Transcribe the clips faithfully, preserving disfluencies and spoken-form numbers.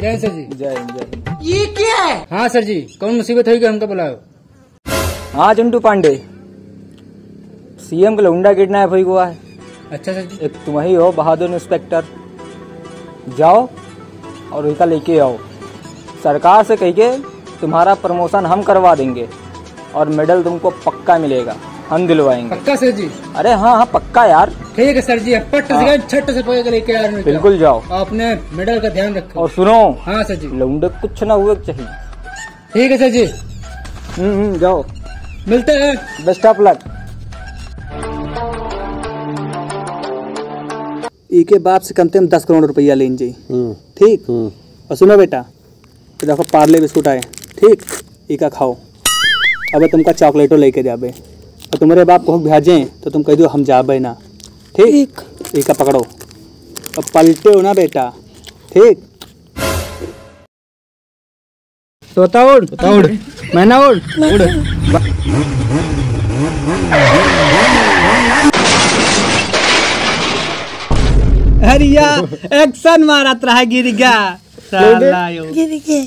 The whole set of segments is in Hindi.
जय सर जी। जय हिंद जय हिंद। ये क्या है? हाँ सर जी, कौन मुसीबत हुई कि हमको बुलाओ? हाँ चिंटू पांडे, सीएम का लौंडा किडनैप हुई हुआ है। अच्छा सर जी। एक तुम ही हो बहादुर इंस्पेक्टर, जाओ और इनका लेके आओ। सरकार से कह के तुम्हारा प्रमोशन हम करवा देंगे और मेडल तुमको पक्का मिलेगा, हम दिलवाएंगे। पक्का सर जी? अरे हाँ हाँ पक्का यार। ठीक है सर जी, पट्ट से छठ से पकड़ के लेके यार। बिल्कुल जाओ, अपने मेडल का ध्यान रखो। और सुनो। हाँ सर जी। लौंडे कुछ ना हुए चाहिए। ठीक है सर जी। हम्म जाओ, मिलते हैं। Best of luck. इके बाप से कम से कम दस करोड़ रुपया लेन जी। ठीक। और सुनो बेटा, तो देखो पार्ले बिस्कुट आए, ठीक, इका खाओ। अब तुमका चॉकलेटो लेके जाबे, और तुम्हारे बाप को भेजे तो तुम कह दो हम जाबे ना। ठीक, इका पकड़ो और पलटे हो ना बेटा। ठीक। तोता उड़, तोता उड़, मैना उड़, उड़। अरिया एक्शन मारत रहा, गिर गया साला यो। गिर गया।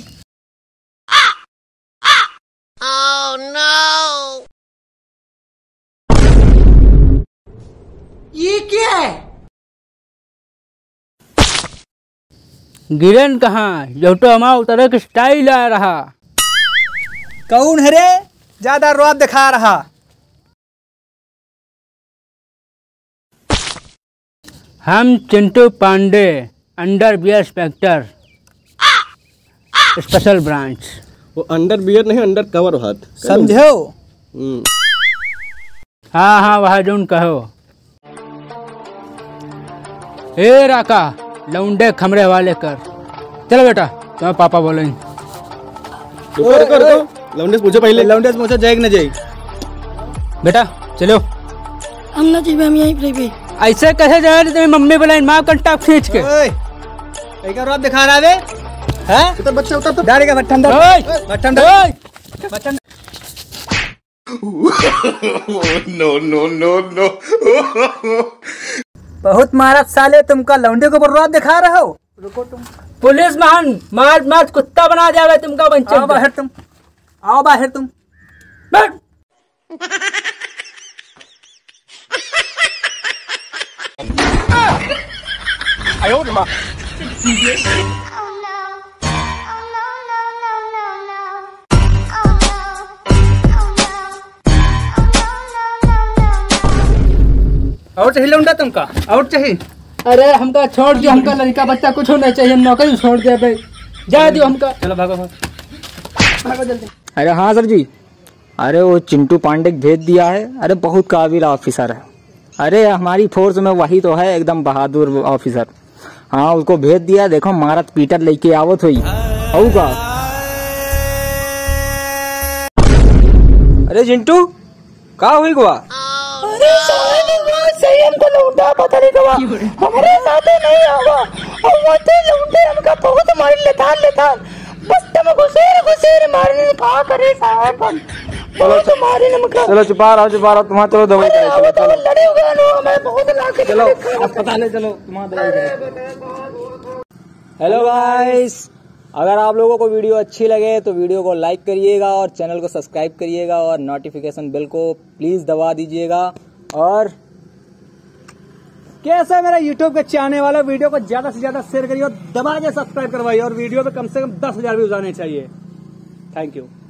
Oh no! ये क्या है? गिरन कहाँ, जो तो हमारा उतरे की स्टाइल आ रहा। कौन है रे ज्यादा रोब दिखा रहा? हम Chintu Pandey, under bear inspector, special branch. वो अंडर बियर नहीं, अंडर कवर हाथ, समझो? हाँ हाँ वह जोन कहो। ए राका, लौंडे खमरे वाले कर। चलो बेटा, तुम्हारे पापा बोलेंगे। रुको रुको रुको, लौंडे से पूछो पहले। लौंडे से पूछो जाएगी न जाएगी। बेटा चलो। हम ना जी, हम यहीं पे। ऐसे कैसे जा रहे तुम्हें मम्मी बुलाई माँ कंटा खींच के? रोब दिखा रहा है? हैं? उतर बच्चा उतर। डारे का बट्टन दर, बट्टन दर, button. No no no no. बहुत मारत साले, तुमका लौंडे को रोब दिखा रहा हो। रुको तुम। पुलिस महान मार मार कुत्ता बना जावे तुमका बंचो। आओ बाहर तुम, आओ बाहर तुम। बैठ। आयो माँ। और चाहिए लौंडा तुमका? और चाहिए? अरे हमका छोड़ दियो, हमका लड़का बच्चा कुछ नहीं चाहिए, हम नौकरी छोड़ दे भाई, जा दियो हमका। चलो भागो भागो, भागो जल्दी। अरे हाँ सर जी, अरे वो चिंटू पांडे भेज दिया है। अरे बहुत काबिल ऑफिसर है। अरे हमारी फोर्स में वही तो है, एकदम बहादुर ऑफिसर। हाँ उसको भेज दिया, देखो मारत पीटर लेके आवत हुई होगा। अरे चिंटू कहाँ हुई गुआ? अरे सही, हमको लौंडा पता नहीं कहा, हमारे साथ नहीं आवा। और वो तो लौंडे हमका बहुत मार लेतान लेतान, बस तुम घुसेर घुसेर मारने का करे साहब। चलो तो मारे हमका। चलो छुपा रहो छुपा रहो, तुम्हारा चलो दवाई करे। चलो चलो लड़े हुए नो, हमें बहुत लाके चलो अस्पताल चलो, तुम्हारा दवाई करे। हेलो गाइस, अगर आप लोगों को वीडियो अच्छी लगे तो वीडियो को लाइक करिएगा और चैनल को सब्सक्राइब करिएगा और नोटिफिकेशन बेल को प्लीज दबा दीजिएगा। और कैसा है मेरा यूट्यूब के आने वाला वीडियो को ज्यादा से ज्यादा शेयर करिए और दबा के सब्सक्राइब करवाइए, और वीडियो पे कम से कम दस हजार व्यूज आने चाहिए। Thank you.